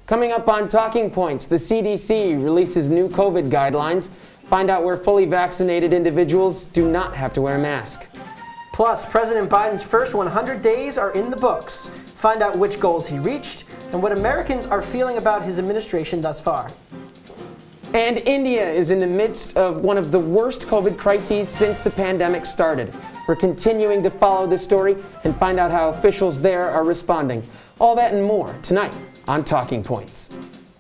Coming up on Talking Points, the CDC releases new COVID guidelines. Find out where fully vaccinated individuals do not have to wear a mask. Plus, President Biden's first 100 days are in the books. Find out which goals he reached and what Americans are feeling about his administration thus far. And India is in the midst of one of the worst COVID crises since the pandemic started. We're continuing to follow this story and find out how officials there are responding. All that and more tonight on Talking Points.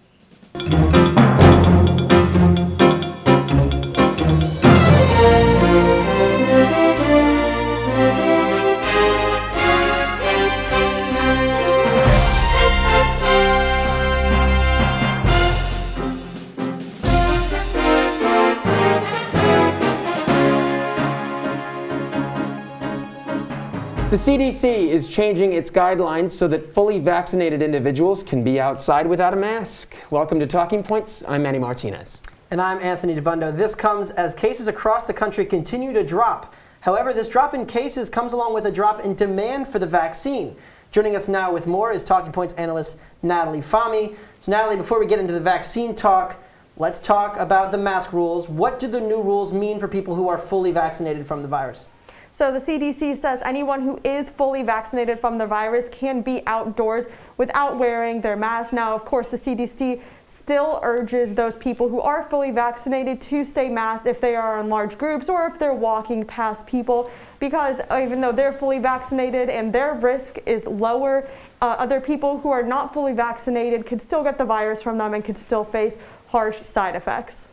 The CDC is changing its guidelines so that fully vaccinated individuals can be outside without a mask. Welcome to Talking Points. I'm Manny Martinez. And I'm Anthony Dabbundo. This comes as cases across the country continue to drop. However, this drop in cases comes along with a drop in demand for the vaccine. Joining us now with more is Talking Points analyst Natalie Fahmy. So Natalie, before we get into the vaccine talk, let's talk about the mask rules. What do the new rules mean for people who are fully vaccinated from the virus? So the CDC says anyone who is fully vaccinated from the virus can be outdoors without wearing their mask. Now, of course, the CDC still urges those people who are fully vaccinated to stay masked if they are in large groups or if they're walking past people, because even though they're fully vaccinated and their risk is lower, other people who are not fully vaccinated could still get the virus from them and could still face harsh side effects.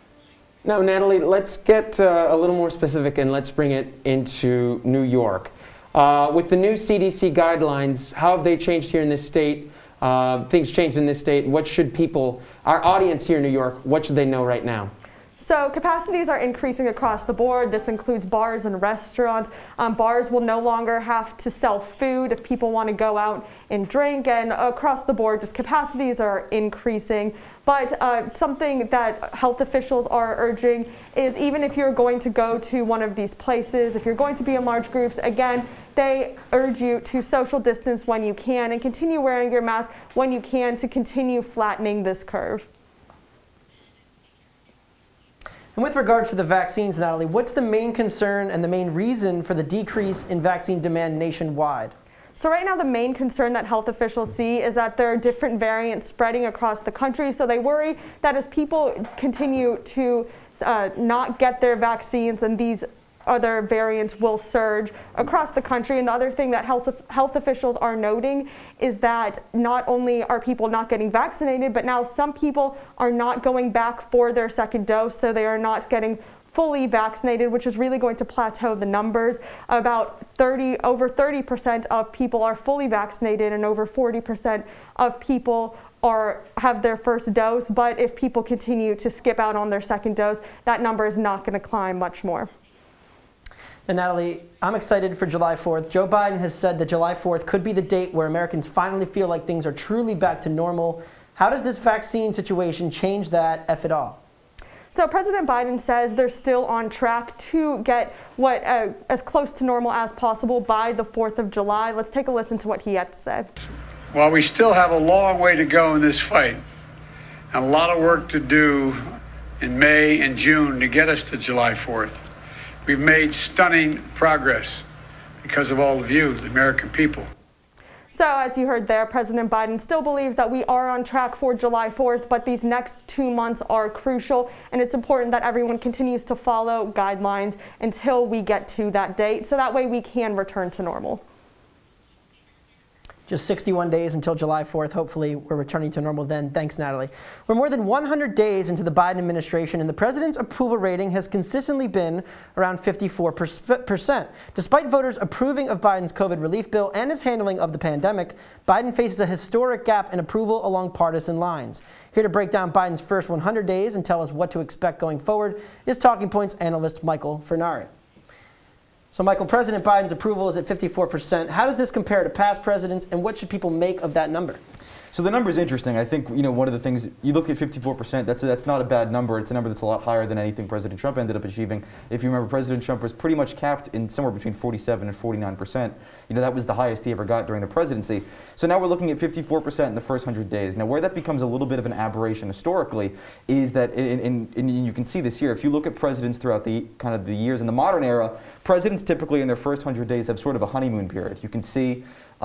Now, Natalie, let's get a little more specific and let's bring it into New York. With the new CDC guidelines, how have they changed here in this state? Things changed in this state. What should people, our audience here in New York, what should they know right now? So capacities are increasing across the board. This includes bars and restaurants. Bars will no longer have to sell food if people want to go out and drink, and across the board, just capacities are increasing. But something that health officials are urging is even if you're going to go to one of these places, if you're going to be in large groups, again, they urge you to social distance when you can and continue wearing your mask when you can to continue flattening this curve. And with regards to the vaccines, Natalie, what's the main concern and the main reason for the decrease in vaccine demand nationwide? So right now the main concern that health officials see is that there are different variants spreading across the country. So they worry that as people continue to not get their vaccines and these other variants will surge across the country. And the other thing that health officials are noting is that not only are people not getting vaccinated, but now some people are not going back for their second dose, so they are not getting fully vaccinated, which is really going to plateau the numbers. About over 30% of people are fully vaccinated and over 40% of people have their first dose. But if people continue to skip out on their second dose, that number is not going to climb much more. And Natalie, I'm excited for July 4th. Joe Biden has said that July 4th could be the date where Americans finally feel like things are truly back to normal. How does this vaccine situation change that, if at all? So President Biden says they're still on track to get as close to normal as possible by the 4th of July. Let's take a listen to what he had to say. While we still have a long way to go in this fight, and a lot of work to do in May and June to get us to July 4th, we've made stunning progress because of all of you, the American people. So as you heard there, President Biden still believes that we are on track for July 4th, but these next 2 months are crucial, and it's important that everyone continues to follow guidelines until we get to that date, so that way we can return to normal. Just 61 days until July 4th. Hopefully we're returning to normal then. Thanks, Natalie. We're more than 100 days into the Biden administration, and the president's approval rating has consistently been around 54%. Despite voters approving of Biden's COVID relief bill and his handling of the pandemic, Biden faces a historic gap in approval along partisan lines. Here to break down Biden's first 100 days and tell us what to expect going forward is Talking Points analyst Michael Furnari. So, Michael, President Biden's approval is at 54%. How does this compare to past presidents, and what should people make of that number? So the number is interesting. I think one of the things, you look at 54%, that's not a bad number. It's a number that's a lot higher than anything President Trump ended up achieving. If you remember, President Trump was pretty much capped in somewhere between 47 and 49%. That was the highest he ever got during the presidency. So now we're looking at 54% in the first 100 days. Now where that becomes a little bit of an aberration historically is that, and you can see this here, if you look at presidents throughout the years in the modern era, presidents typically in their first 100 days have sort of a honeymoon period. You can see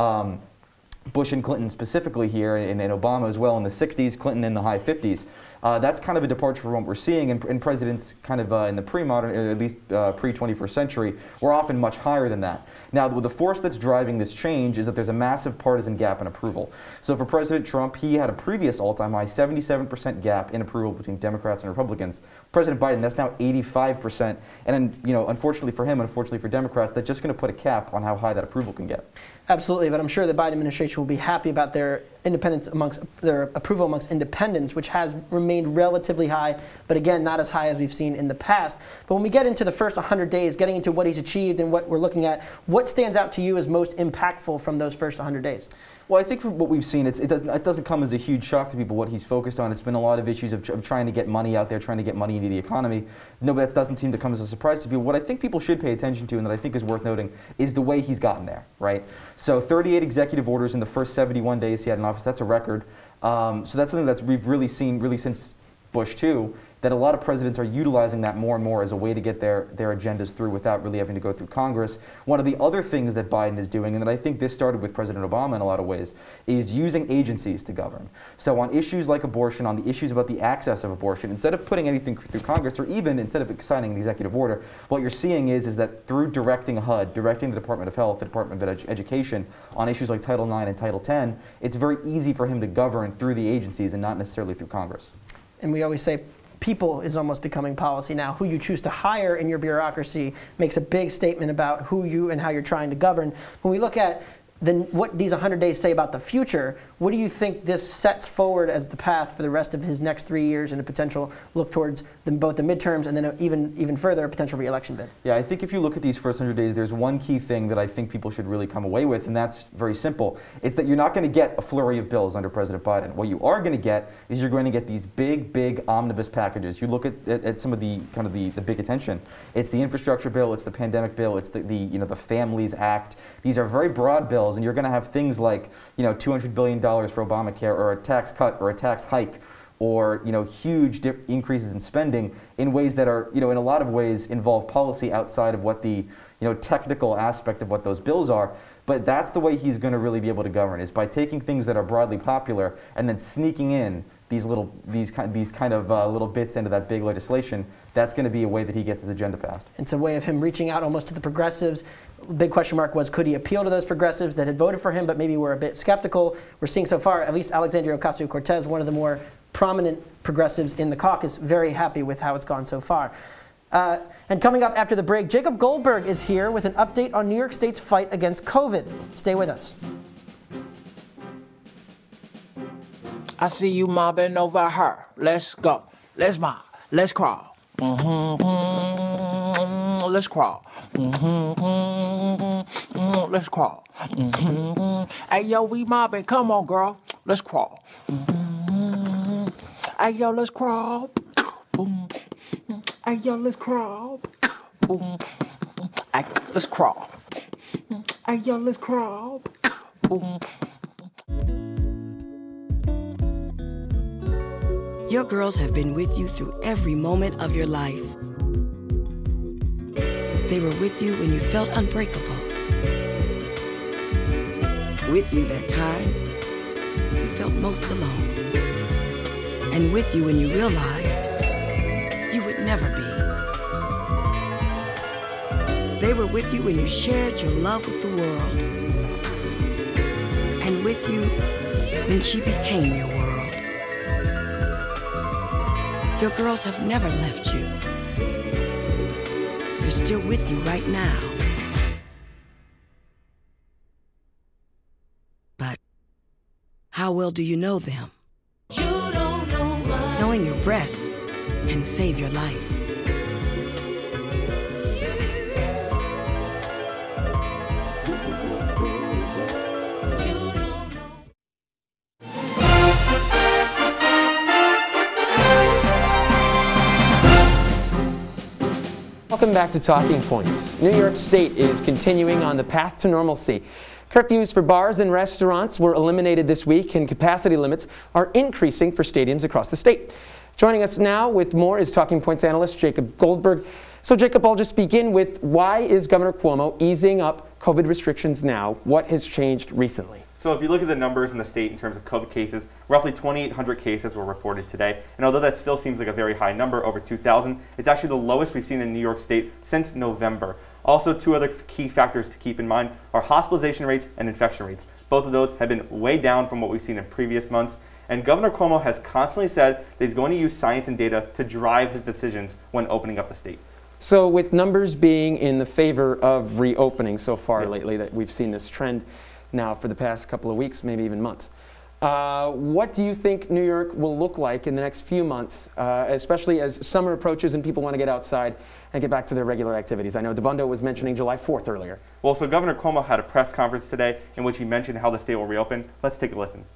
Bush and Clinton specifically here, and Obama as well in the 60s, Clinton in the high 50s. That's kind of a departure from what we're seeing, and presidents kind of in the pre-modern, at least pre-21st century, were often much higher than that. Now, the force that's driving this change is that there's a massive partisan gap in approval. So for President Trump, he had a previous all-time high 77% gap in approval between Democrats and Republicans. President Biden, that's now 85%, and unfortunately for him, unfortunately for Democrats, that's just going to put a cap on how high that approval can get. Absolutely, but I'm sure the Biden administration will be happy about their approval amongst independents, which has remained relatively high, but again, not as high as we've seen in the past. But when we get into the first 100 days, getting into what he's achieved and what we're looking at, what stands out to you as most impactful from those first 100 days? Well, I think from what we've seen, it doesn't come as a huge shock to people what he's focused on. It's been a lot of issues of trying to get money out there, trying to get money into the economy. No, that doesn't seem to come as a surprise to people. What I think people should pay attention to, and that I think is worth noting, is the way he's gotten there, right? So 38 executive orders in the first 71 days he had in office. That's a record. So that's something that we've really seen since Bush 2, that a lot of presidents are utilizing that more and more as a way to get their agendas through without really having to go through Congress. One of the other things that Biden is doing, and that I think this started with President Obama in a lot of ways, is using agencies to govern. So on issues like abortion, on the issues about the access of abortion, instead of putting anything through Congress, or even instead of signing an executive order, what you're seeing is that through directing HUD, directing the Department of Health, the Department of Education, on issues like Title IX and Title X, it's very easy for him to govern through the agencies and not necessarily through Congress. And we always say people is almost becoming policy now. Who you choose to hire in your bureaucracy makes a big statement about who you and how you're trying to govern. When we look at what these 100 days say about the future, what do you think this sets forward as the path for the rest of his next 3 years and a potential look towards both the midterms and then even further a potential re-election bid? Yeah, I think if you look at these first 100 days, there's one key thing that I think people should really come away with, and that's very simple. It's that you're not going to get a flurry of bills under President Biden. What you are going to get is you're going to get these big omnibus packages. You look at some of the big attention. It's the infrastructure bill, it's the pandemic bill, it's the Families Act. These are very broad bills, and you're going to have things like $200 billion for Obamacare, or a tax cut, or a tax hike, or huge increases in spending in ways that are in a lot of ways involve policy outside of what the technical aspect of what those bills are. But that's the way he's going to really be able to govern, is by taking things that are broadly popular and then sneaking in these little bits into that big legislation. That's going to be a way that he gets his agenda passed. It's a way of him reaching out almost to the progressives. Big question mark was, could he appeal to those progressives that had voted for him but maybe were a bit skeptical? We're seeing so far, at least Alexandria Ocasio-Cortez, one of the more prominent progressives in the caucus, very happy with how it's gone so far. And coming up after the break, Jacob Goldberg is here with an update on New York State's fight against COVID. Stay with us. I see you mobbing over her. Let's go. Let's mob. Let's crawl. Let's crawl. Let's crawl. Hey, yo, we mobbing. Come on, girl. Let's crawl. Hey, yo, let's crawl. Hey, yo, let's crawl. Hey, let's crawl. Hey, yo, let's crawl. Your girls have been with you through every moment of your life. They were with you when you felt unbreakable. With you that time you felt most alone. And with you when you realized you would never be. They were with you when you shared your love with the world. And with you when she became your world. Your girls have never left you. They're still with you right now. But how well do you know them? You don't know much. Knowing your breasts can save your life. Welcome back to Talking Points. New York State is continuing on the path to normalcy. Curfews for bars and restaurants were eliminated this week, and capacity limits are increasing for stadiums across the state. Joining us now with more is Talking Points analyst Jacob Goldberg. So Jacob, I'll just begin with, why is Governor Cuomo easing up COVID restrictions now? What has changed recently? So if you look at the numbers in the state in terms of COVID cases, roughly 2,800 cases were reported today. And although that still seems like a very high number, over 2,000, it's actually the lowest we've seen in New York State since November. Also, two other key factors to keep in mind are hospitalization rates and infection rates. Both of those have been way down from what we've seen in previous months. And Governor Cuomo has constantly said that he's going to use science and data to drive his decisions when opening up the state. So with numbers being in the favor of reopening so far lately, that we've seen this trend now for the past couple of weeks, maybe even months. What do you think New York will look like in the next few months, especially as summer approaches and people want to get outside and get back to their regular activities? I know Dabbundo was mentioning July 4th earlier. Well, so Governor Cuomo had a press conference today in which he mentioned how the state will reopen. Let's take a listen.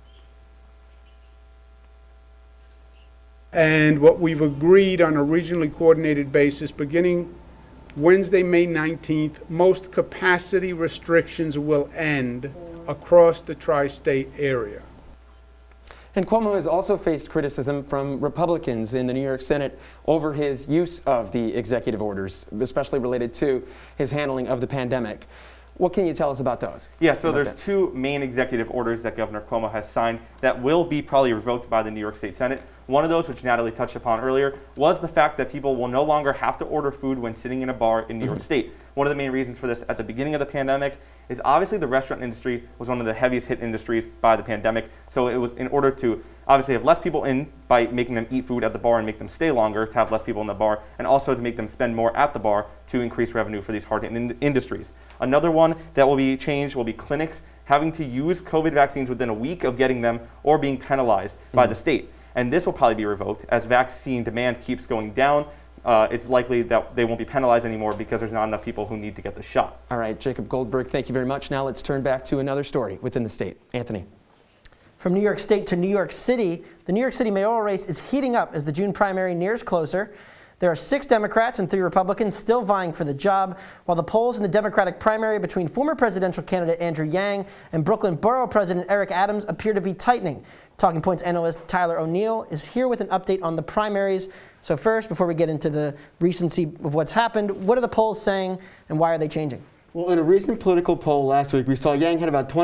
And what we've agreed on a regionally coordinated basis, beginning Wednesday, May 19th, most capacity restrictions will end across the tri-state area. And Cuomo has also faced criticism from Republicans in the New York Senate over his use of the executive orders, especially related to his handling of the pandemic. What can you tell us about those? Yeah, so there's two main executive orders that Governor Cuomo has signed that will be probably revoked by the New York State Senate. One of those, which Natalie touched upon earlier, was the fact that people will no longer have to order food when sitting in a bar in New York State. One of the main reasons for this at the beginning of the pandemic is obviously the restaurant industry was one of the heaviest hit industries by the pandemic. So it was in order to obviously have less people in by making them eat food at the bar and make them stay longer, to have less people in the bar, and also to make them spend more at the bar to increase revenue for these hard-hit industries. Another one that will be changed will be clinics having to use COVID vaccines within a week of getting them or being penalized by the state. And this will probably be revoked as vaccine demand keeps going down. It's likely that they won't be penalized anymore because there's not enough people who need to get the shot. All right, Jacob Goldberg, thank you very much. Now let's turn back to another story within the state. Anthony. From New York State to New York City, the New York City mayoral race is heating up as the June primary nears closer. There are 6 Democrats and 3 Republicans still vying for the job, while the polls in the Democratic primary between former presidential candidate Andrew Yang and Brooklyn Borough President Eric Adams appear to be tightening. Talking Points analyst Tyler O'Neill is here with an update on the primaries. So first, before we get into the recency of what's happened, what are the polls saying and why are they changing? Well, in a recent political poll last week, we saw Yang had about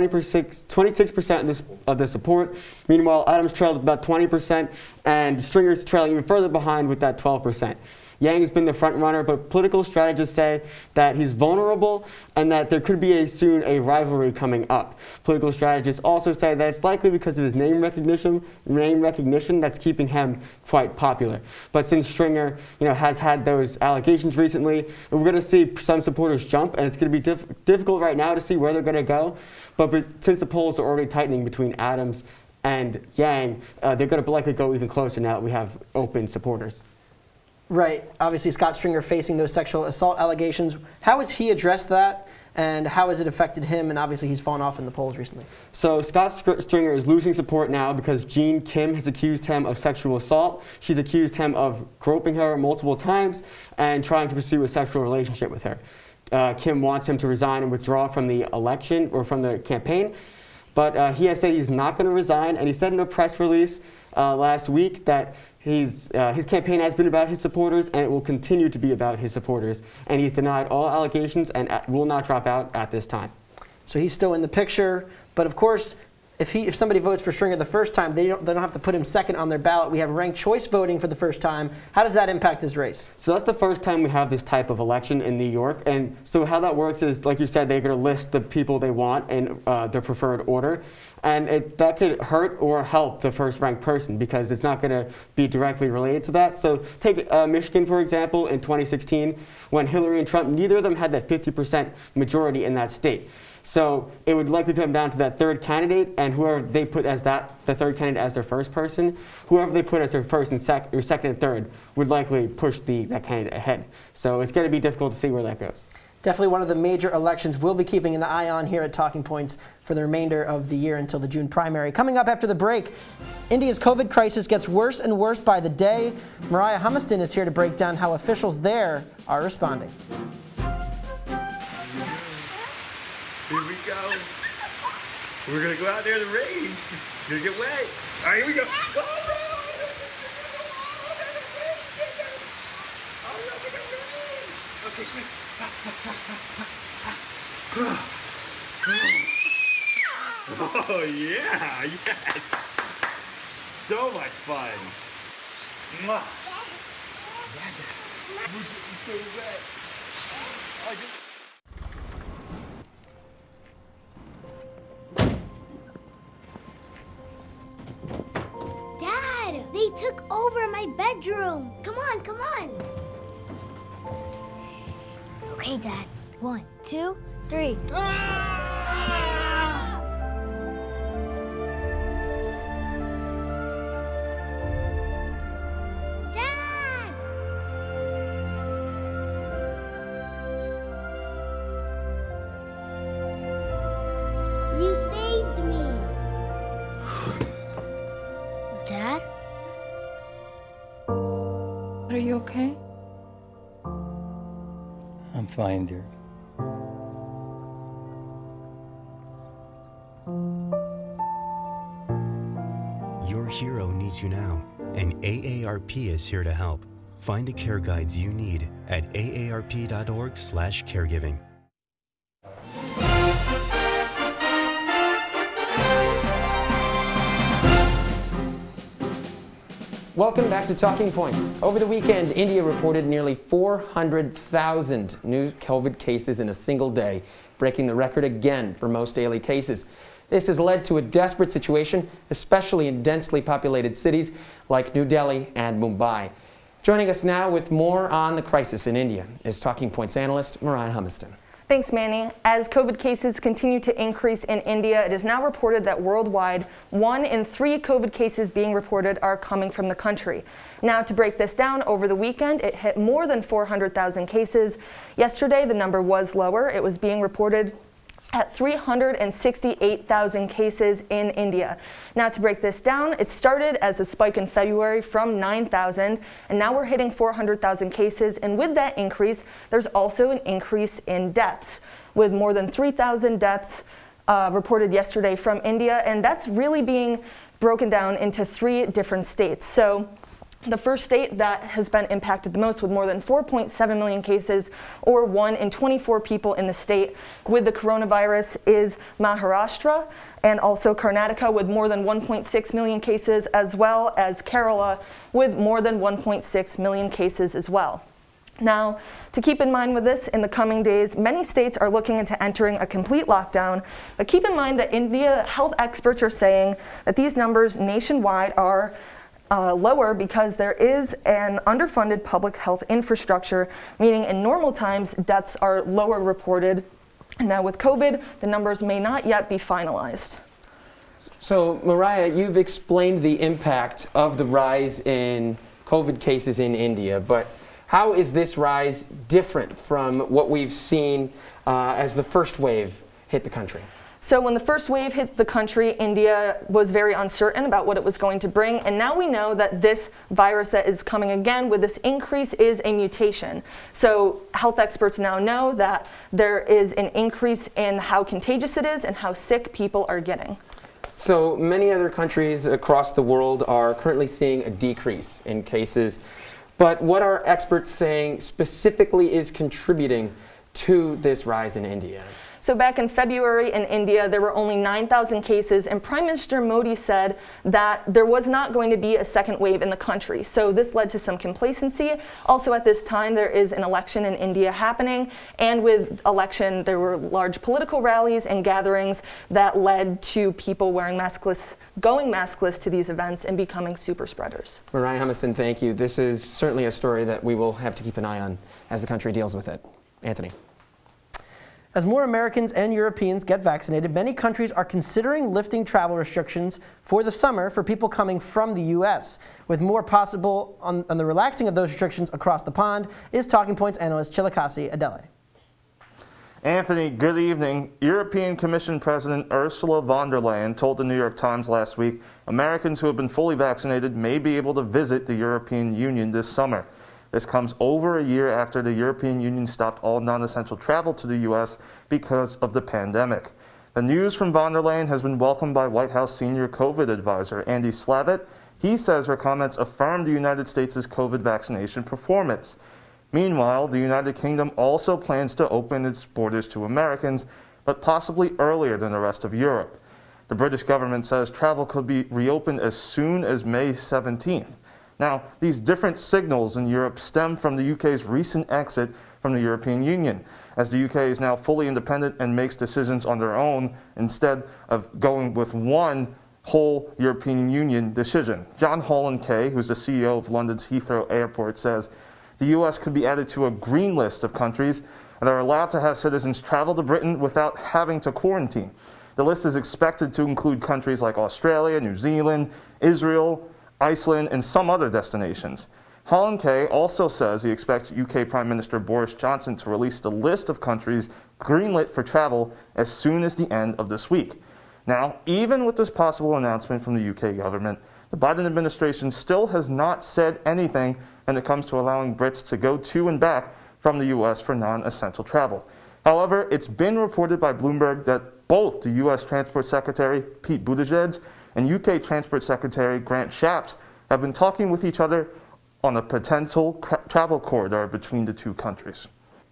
26% of the support. Meanwhile, Adams trailed about 20%, and Stringer's trailing even further behind with that 12%. Yang has been the front runner, but political strategists say that he's vulnerable and that there could be soon a rivalry coming up. Political strategists also say that it's likely because of his name recognition that's keeping him quite popular. But since Stringer, has had those allegations recently, we're going to see some supporters jump, and it's going to be difficult right now to see where they're going to go. But since the polls are already tightening between Adams and Yang, they're going to likely go even closer now that we have open supporters. Right. Obviously, Scott Stringer facing those sexual assault allegations. How has he addressed that, and how has it affected him? And obviously, he's fallen off in the polls recently. So Scott Stringer is losing support now because Jean Kim has accused him of sexual assault. She's accused him of groping her multiple times and trying to pursue a sexual relationship with her. Kim wants him to resign and withdraw from the election or from the campaign. But he has said he's not going to resign, and he said in a press release last week that his campaign has been about his supporters, and it will continue to be about his supporters. And he's denied all allegations and will not drop out at this time. So he's still in the picture, but of course, if somebody votes for Stringer the first time, they don't have to put him second on their ballot. We have ranked choice voting for the first time. How does that impact this race? So that's the first time we have this type of election in New York. And so how that works is, like you said, they're going to list the people they want in their preferred order. And that could hurt or help the first ranked person because it's not going to be directly related to that. So take Michigan, for example, in 2016, when Hillary and Trump, neither of them had that 50% majority in that state. So it would likely come down to that third candidate, and whoever they put as the third candidate as their first person, whoever they put as their first and second and third would likely push that candidate ahead. So it's going to be difficult to see where that goes. Definitely one of the major elections we'll be keeping an eye on here at Talking Points for the remainder of the year until the June primary. Coming up after the break, India's COVID crisis gets worse and worse by the day. Moriah Humiston is here to break down how officials there are responding. Here we go. We're going to go out there in the rain. You're going to get wet. All right, here we go. Okay, quick. Oh, yeah, yes. So much fun. Mwah. We're getting so wet. Dad, they took over my bedroom. Come on, come on. Okay, Dad. 1, 2, 3. Dad! You saved me. Dad? Are you okay? I'm fine, dear. Your hero needs you now, and AARP is here to help. Find the care guides you need at aarp.org/caregiving. Welcome back to Talking Points. Over the weekend, India reported nearly 400,000 new COVID cases in a single day, breaking the record again for most daily cases. This has led to a desperate situation, especially in densely populated cities like New Delhi and Mumbai. Joining us now with more on the crisis in India is Talking Points analyst Moriah Humiston. Thanks, Manny. As COVID cases continue to increase in India, it is now reported that worldwide, 1 in 3 COVID cases being reported are coming from the country. Now, to break this down, over the weekend, it hit more than 400,000 cases. Yesterday, the number was lower. It was being reported at 368,000 cases in India. Now, to break this down, it started as a spike in February from 9,000, and now we're hitting 400,000 cases, and with that increase, there's also an increase in deaths, with more than 3,000 deaths reported yesterday from India, and that's really being broken down into 3 different states. So, the first state that has been impacted the most with more than 4.7 million cases, or 1 in 24 people in the state with the coronavirus, is Maharashtra, and also Karnataka with more than 1.6 million cases, as well as Kerala with more than 1.6 million cases as well. Now, to keep in mind with this, in the coming days, many states are looking into entering a complete lockdown, but keep in mind that India health experts are saying that these numbers nationwide are lower because there is an underfunded public health infrastructure, meaning in normal times, deaths are lower reported. And now with COVID, the numbers may not yet be finalized. So, Moriah, you've explained the impact of the rise in COVID cases in India, but how is this rise different from what we've seen as the first wave hit the country? So when the first wave hit the country, India was very uncertain about what it was going to bring, and now we know that this virus that is coming again with this increase is a mutation. So health experts now know that there is an increase in how contagious it is and how sick people are getting. So many other countries across the world are currently seeing a decrease in cases, but what are experts saying specifically is contributing to this rise in India? So back in February in India, there were only 9,000 cases, and Prime Minister Modi said that there was not going to be a second wave in the country. So this led to some complacency. Also at this time, there is an election in India happening, and with election, there were large political rallies and gatherings that led to people wearing maskless, going maskless to these events and becoming super spreaders. Moriah Humiston, thank you. This is certainly a story that we will have to keep an eye on as the country deals with it. Anthony. As more Americans and Europeans get vaccinated, many countries are considering lifting travel restrictions for the summer for people coming from the U.S. With more possible on the relaxing of those restrictions across the pond is Talking Points analyst Chilekasi Adele. Anthony, good evening. European Commission President Ursula von der Leyen told the New York Times last week Americans who have been fully vaccinated may be able to visit the European Union this summer. This comes over a year after the European Union stopped all non-essential travel to the U.S. because of the pandemic. The news from von der Leyen has been welcomed by White House senior COVID advisor Andy Slavitt. He says her comments affirm the United States' COVID vaccination performance. Meanwhile, the United Kingdom also plans to open its borders to Americans, but possibly earlier than the rest of Europe. The British government says travel could be reopened as soon as May 17th. Now, these different signals in Europe stem from the UK's recent exit from the European Union, as the UK is now fully independent and makes decisions on their own instead of going with one whole European Union decision. John Holland Kay, who's the CEO of London's Heathrow Airport, says the US could be added to a green list of countries that are allowed to have citizens travel to Britain without having to quarantine. The list is expected to include countries like Australia, New Zealand, Israel, Iceland, and some other destinations. Holland Kay also says he expects UK Prime Minister Boris Johnson to release the list of countries greenlit for travel as soon as the end of this week. Now, even with this possible announcement from the UK government, the Biden administration still has not said anything when it comes to allowing Brits to go to and back from the US for non-essential travel. However, it's been reported by Bloomberg that both the US Transport Secretary, Pete Buttigieg, and UK Transport Secretary Grant Shapps have been talking with each other on a potential travel corridor between the two countries.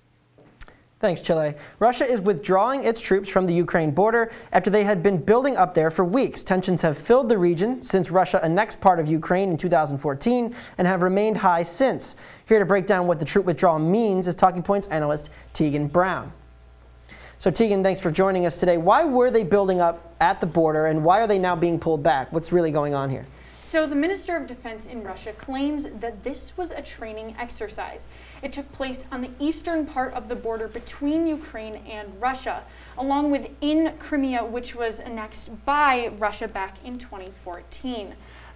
Thanks, Chile. Russia is withdrawing its troops from the Ukraine border after they had been building up there for weeks. Tensions have filled the region since Russia annexed part of Ukraine in 2014 and have remained high since. Here to break down what the troop withdrawal means is Talking Points analyst Teagan Brown. So Teagan, thanks for joining us today. Why were they building up at the border and why are they now being pulled back? What's really going on here? So the Minister of Defense in Russia claims that this was a training exercise. It took place on the eastern part of the border between Ukraine and Russia, along with in Crimea, which was annexed by Russia back in 2014.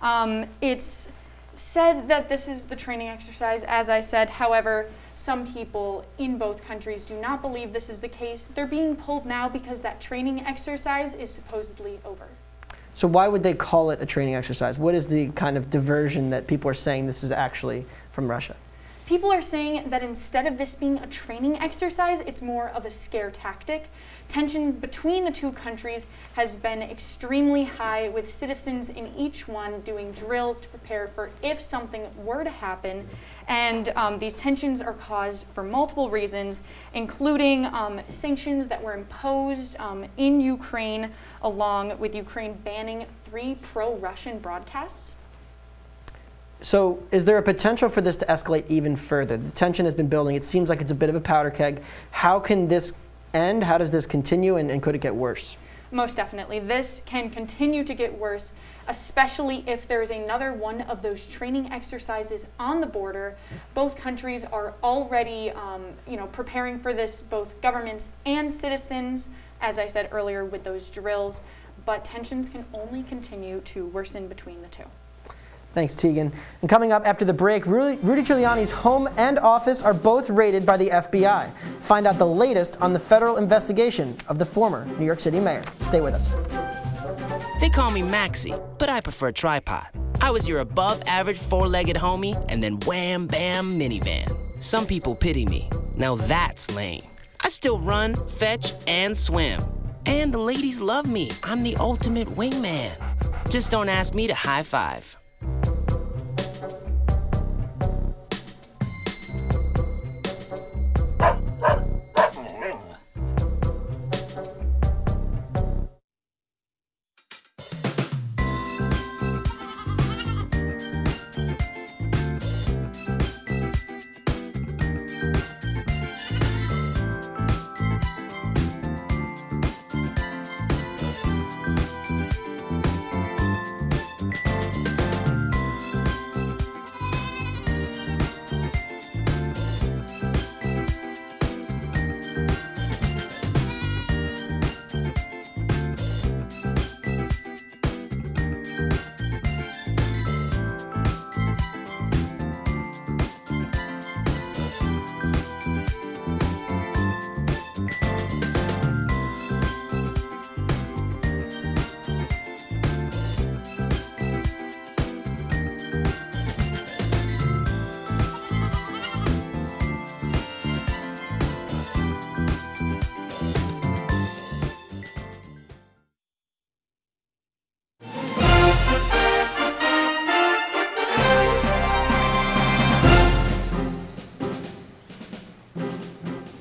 It's said that this is the training exercise, as I said. However, some people in both countries do not believe this is the case. They're being pulled now because that training exercise is supposedly over. So why would they call it a training exercise? What is the kind of diversion that people are saying this is actually from Russia? People are saying that instead of this being a training exercise, it's more of a scare tactic. Tension between the two countries has been extremely high, with citizens in each one doing drills to prepare for if something were to happen. And these tensions are caused for multiple reasons, including sanctions that were imposed in Ukraine, along with Ukraine banning 3 pro-Russian broadcasts. So is there a potential for this to escalate even further? The tension has been building. It seems like it's a bit of a powder keg. How can this end? How does this continue, and could it get worse? Most definitely. This can continue to get worse, especially if there is another one of those training exercises on the border. Both countries are already preparing for this, both governments and citizens, as I said earlier, with those drills. But tensions can only continue to worsen between the two. Thanks, Teagan. And coming up after the break, Rudy Giuliani's home and office are both raided by the FBI. Find out the latest on the federal investigation of the former New York City mayor. Stay with us. They call me Maxie, but I prefer tripod. I was your above-average four-legged homie, and then wham, bam, minivan. Some people pity me. Now that's lame. I still run, fetch, and swim. And the ladies love me. I'm the ultimate wingman. Just don't ask me to high five.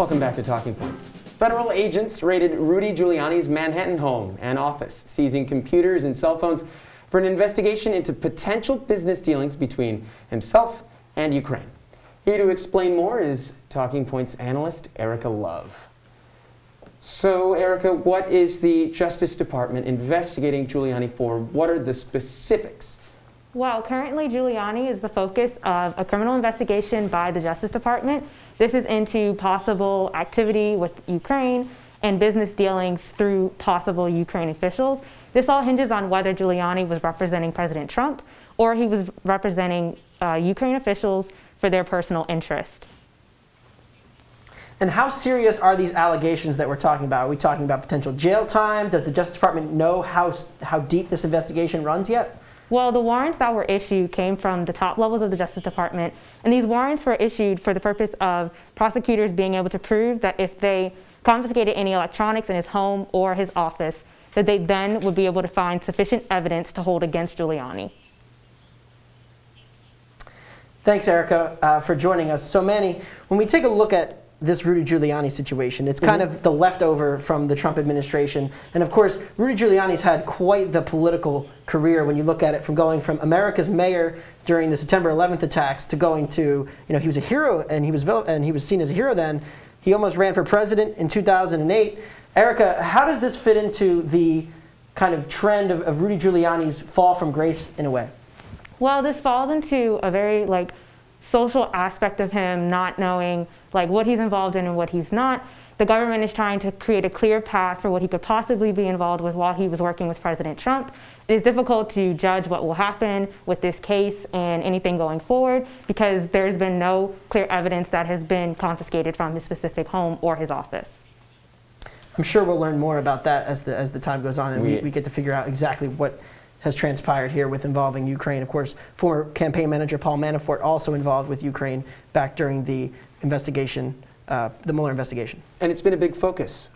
Welcome back to Talking Points. Federal agents raided Rudy Giuliani's Manhattan home and office, seizing computers and cell phones for an investigation into potential business dealings between himself and Ukraine. Here to explain more is Talking Points analyst Ericka Love. So, Ericka, what is the Justice Department investigating Giuliani for? What are the specifics? Well, currently Giuliani is the focus of a criminal investigation by the Justice Department. This is into possible activity with Ukraine and business dealings through possible Ukraine officials. This all hinges on whether Giuliani was representing President Trump or he was representing Ukraine officials for their personal interest. And how serious are these allegations that we're talking about? Are we talking about potential jail time? Does the Justice Department know how deep this investigation runs yet? Well, the warrants that were issued came from the top levels of the Justice Department, and these warrants were issued for the purpose of prosecutors being able to prove that if they confiscated any electronics in his home or his office, that they then would be able to find sufficient evidence to hold against Giuliani. Thanks, Ericka, for joining us. So, Manny, when we take a look at this Rudy Giuliani situation, it's kind of the leftover from the Trump administration. And of course, Rudy Giuliani's had quite the political career when you look at it, from going from America's mayor during the September 11th attacks to going to, he was a hero and he was seen as a hero then. He almost ran for president in 2008. Ericka, how does this fit into the kind of trend of Rudy Giuliani's fall from grace in a way? Well, this falls into a very social aspect of him not knowing what he's involved in and what he's not. The government is trying to create a clear path for what he could possibly be involved with while he was working with President Trump. It is difficult to judge what will happen with this case and anything going forward because there's been no clear evidence that has been confiscated from his specific home or his office. I'm sure we'll learn more about that as the time goes on, and we get to figure out exactly what has transpired here with involving Ukraine. Of course, former campaign manager Paul Manafort also involved with Ukraine back during the investigation, the Mueller investigation. And it's been a big focus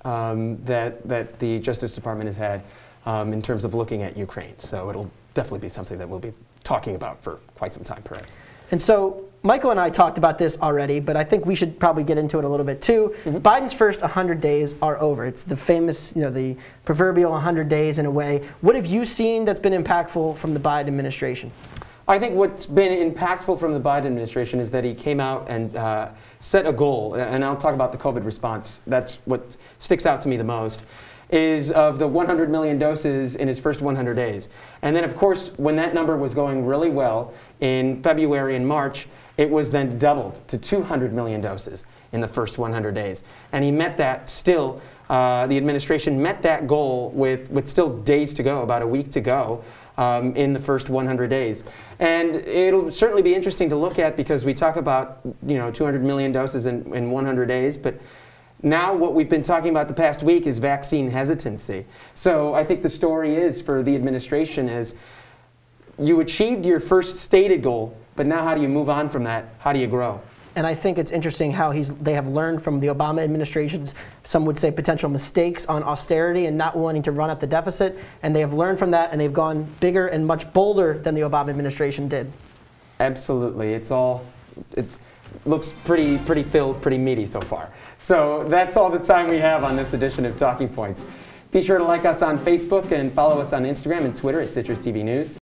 that the Justice Department has had in terms of looking at Ukraine. So it'll definitely be something that we'll be talking about for quite some time, perhaps. And so Michael and I talked about this already, but I think we should probably get into it a little bit too. Biden's first 100 days are over. It's the famous, the proverbial 100 days in a way. What have you seen that's been impactful from the Biden administration? I think what's been impactful from the Biden administration is that he came out and set a goal, and I'll talk about the COVID response. That's what sticks out to me the most, is of the 100 million doses in his first 100 days. And then, of course, when that number was going really well in February and March, it was then doubled to 200 million doses in the first 100 days. And he met that still, the administration met that goal with still days to go, about a week to go, in the first 100 days. And it'll certainly be interesting to look at because we talk about 200 million doses in 100 days, but now what we've been talking about the past week is vaccine hesitancy. So I think the story is for the administration is you achieved your first stated goal, but now how do you move on from that? How do you grow? And I think it's interesting how they have learned from the Obama administration's, some would say, potential mistakes on austerity and not wanting to run up the deficit. And they have learned from that, and they've gone bigger and much bolder than the Obama administration did. Absolutely. It looks pretty filled, pretty meaty so far. So that's all the time we have on this edition of Talking Points. Be sure to like us on Facebook and follow us on Instagram and Twitter at CitrusTV News.